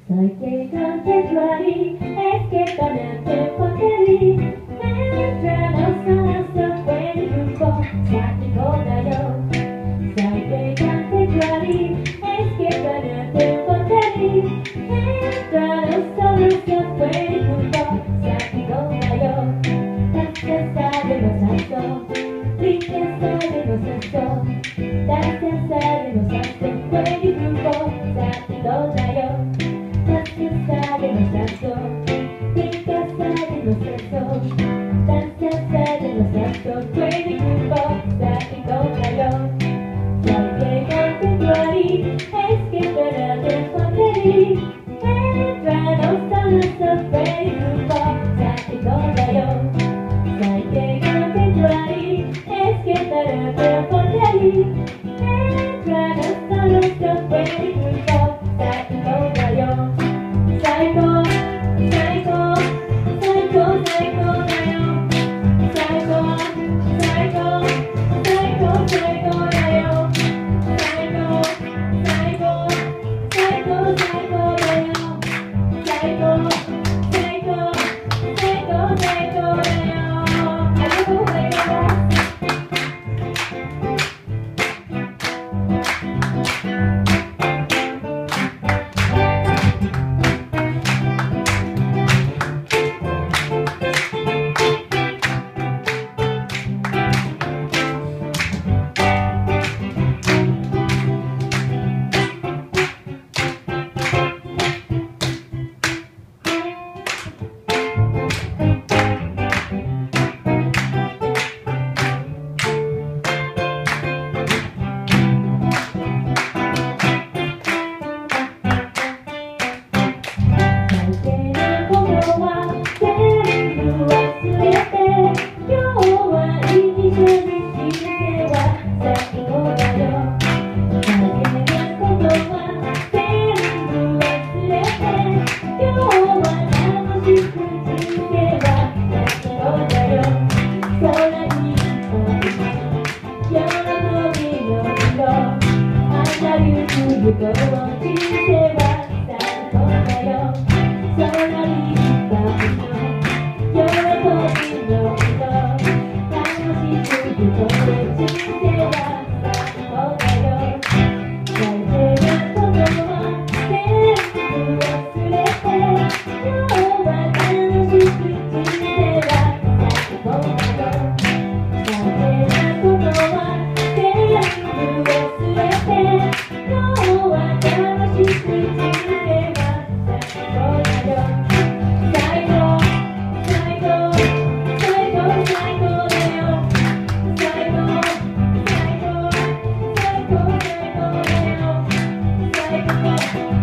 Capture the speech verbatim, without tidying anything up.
最低感手座りエスケーパなんてホテルメジャーのサラソフェリフを最高だよ最低感手座りエスケーパなんてホテルメジャーのサラソフェリフを最高だよ達成されの最初リケされの最初大切されの最初フェリフを最高だよ達成されの最初リケされの最初大切されの最初フェリフを最高だよ最低が手座りエスケーパーでホテルメジャーのサラソフェリフを最高だよ最低が手座りエスケーパーでホテルメジャーのサラソフェリフを最高だよ最高最高最高最高だよ最高最高最高最高だよ最高最高最高最高だよ最高最高最高最高だよありがとうございます最高